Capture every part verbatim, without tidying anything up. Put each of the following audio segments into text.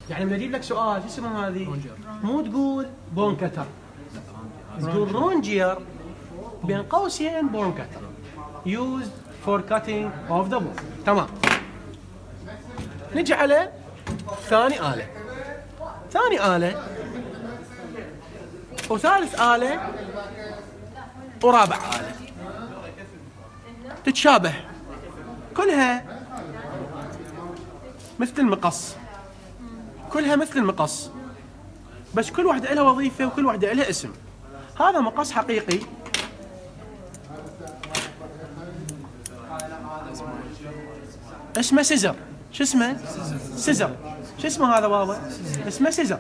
يعني بدي اجيب لك سؤال شو اسمه هذه؟ مو تقول بون كتر، تقول رونجير بين قوسين بون كتر used for cutting of the bone. تمام. نجي على ثاني آلة. ثاني آلة وثالث آلة ورابع آلة تتشابه، كلها مثل المقص، كلها مثل المقص، بس كل واحدة لها وظيفة وكل واحدة لها اسم. هذا مقص حقيقي اسمه سيزر. شو اسمه؟ سيزر. شو اسمه هذا بابا؟ اسمه سيزر.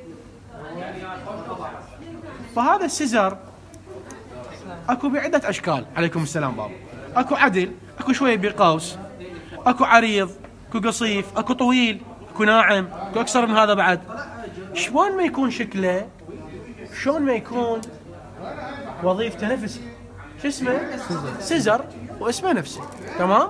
فهذا السيزر اكو بعدة اشكال. عليكم السلام بابا. اكو عدل، اكو شوية بقوس، اكو عريض، اكو قصيف، اكو طويل، اكو ناعم، اكو اكثر من هذا بعد. شلون ما يكون شكله، شلون ما يكون وظيفته نفسها. شو اسمه؟ سيزر، واسمه نفسه. تمام؟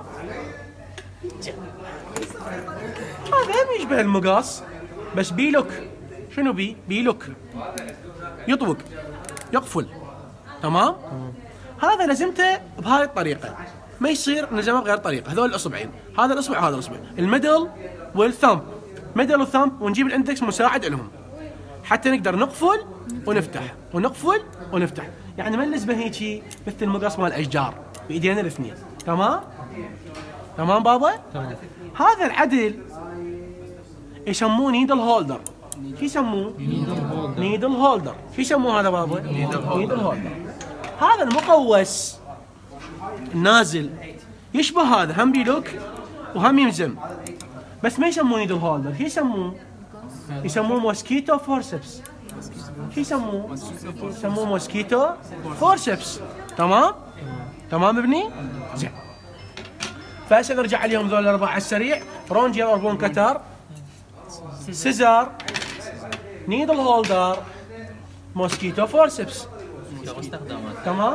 هذا هم يشبه المقص بس بيلوك. شنو بي؟ بيلوك، يطوق، يقفل. تمام؟ هذا لزمته بهاي الطريقة، ما يصير نلزمه بغير طريقة. هذول الأصبعين، هذا الأصبع وهذا الأصبع، الميدل والثامب، ميدل والثامب، ونجيب الاندكس مساعد لهم حتى نقدر نقفل ونفتح ونقفل ونفتح. يعني ما نلزمه هيجي مثل المقص مال الأشجار بإيدينا الاثنين. تمام؟ تمام بابا؟ تمام. هذا العدل يسموه نيدل هولدر. شو يسموه؟ نيدل هولدر. شو يسموه هذا بابا؟ نيدل هولدر. هذا المقوس النازل يشبه هذا، هم بيلوك وهم يمزم، بس ما يسموه نيدل هولدر. شو يسموه؟ يسموه موسكيتو فورسبس. شو يسموه؟ يسموه موسكيتو فورسبس. تمام؟ تمام ابني؟ زين. فهسه نرجع عليهم ذول الاربعه على السريع. رونجير اور بون كتر، سيزر، نيدل هولدر، موسكيتو فورسبس. تمام؟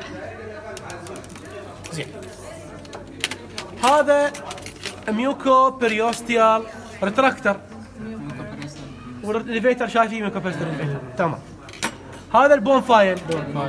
زين. هذا ميوكو بريوستيال ريتراكتر، والليفيتر شايفين ميوكو بريوستيال. تمام. هذا البون فايل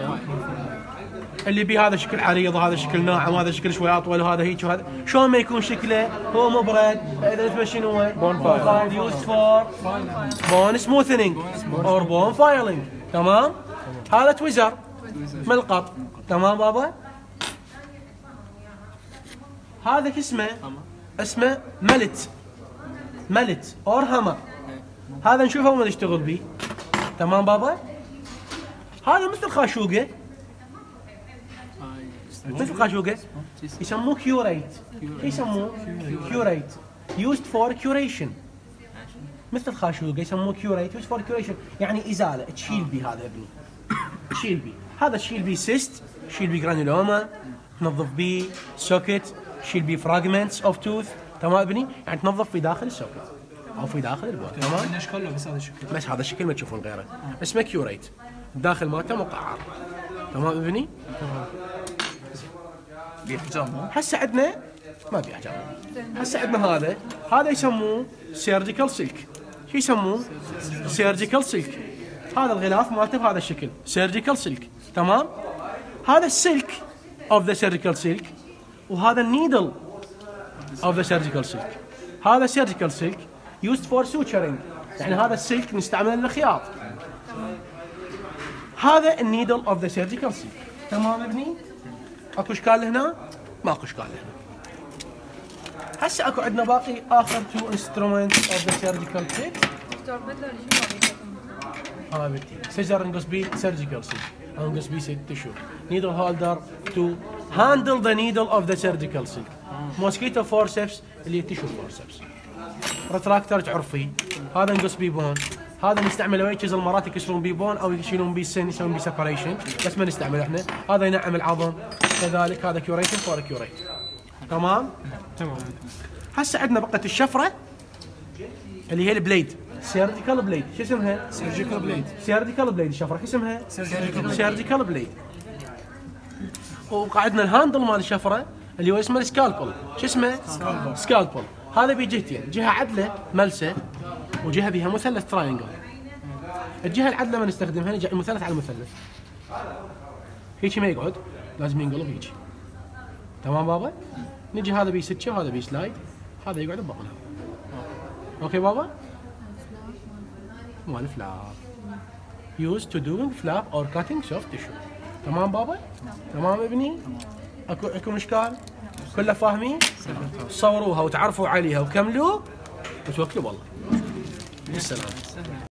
اللي بيه هذا شكل عريض وهذا شكل ناعم وهذا شكل شوي اطول وهذا هيك وهذا. شلون ما يكون شكله هو مبرد. اذا اسمه شنو؟ بون فايل يوز فور بون سموثنينج اور بون فايلينج. تمام؟ هذا تويزر ملقط. تمام بابا؟ هذا شو اسمه؟ اسمه ملت، ملت اور هامر. هذا نشوفه وما نشتغل به. تمام بابا؟ هذا مثل خاشوقه، مثل خاشوقه، يسموه كيوريت. يسموه كيوريت used for curation. مثل خاشوقه يسموه كيوريت used for curation، يعني ازاله، تشيل بي. هذا ابني تشيل بي. هذا تشيل بي سيست، تشيل بي جرانيولوما، تنظف بي سوكت، تشيل بي فراجمنتس اوف توث. تمام ابني؟ يعني تنظف في داخل السوكت او في داخل البون. تمام؟ اشكال بس هذا الشكل، بس هذا الشكل ما تشوفون غيره. اسمه كيوريت، الداخل مالته مقعر. تمام ابني؟ تمام. بيحجام. هسه عندنا ما بيحجام. هسه عندنا هذا، هذا يسموه سيرجيكال سلك. شو يسموه؟ سيرجيكال سلك. هذا الغلاف مالته بهذا الشكل، سيرجيكال سلك. تمام؟ هذا السلك اوف ذا سيرجيكال سلك، وهذا النيدل اوف ذا سيرجيكال سلك. هذا سيرجيكال سلك used for suturing، يعني هذا السلك نستعمله للخياط. هذا النيدل اوف ذا سيرجيكال سلك. تمام ابني؟ اكو اشكال هنا؟ ماكو اشكال هنا. هسه اكو عندنا باقي اخر تو انسترومنتس اوف ذا سيرجيكال سلك. ها بنتي سيزر نقص بيه سيرجيكال سلك، نقص بيه سيت تشو. نيدل هولدر تو هاندل ذا نيدل اوف ذا سيرجيكال سلك. موسكيتو فورسبس اللي تشو فورسبس. ريتراكتر تعرفيه، هذا نقص بيه بون. هذا نستعمله ويجز المرات يكسرون بيه بون او يشيلون بيه السن، يسوون بيه سيبريشن، بس ما نستعمله احنا. هذا ينعم العظم كذلك. هذا كيوريشن فور كيوريت. تمام؟ تمام. هسه عندنا بقت الشفره اللي هي البليد، سيرجيكال بليد. شو اسمها؟ سيرجيكال بليد. سيرجيكال بليد. الشفره شو اسمها؟ سيرجيكال سيرجيكال بليد. وقعدنا الهاندل مال الشفره اللي هو اسمه السكالبل. شو اسمه؟ سكالبل. هذا بجهتين، جهه عدله ملسه، وجهه بها مثلث تراينجل. الجهه العدله ما نستخدمها، نجي المثلث على المثلث. هيجي ما يقعد، لازم ينقلب هيجي. تمام بابا؟ نجي هذا بيه سكه وهذا بيه سلايد، هذا يقعد ببطنها. اوكي بابا؟ مال فلاب. used to doing flap or cutting soft tissue. تمام بابا؟ تمام ابني؟ اكو اكو اشكال؟ كله فاهمين؟ صوروها وتعرفوا عليها وكملوا وتوكلوا بالله. بالسلامة.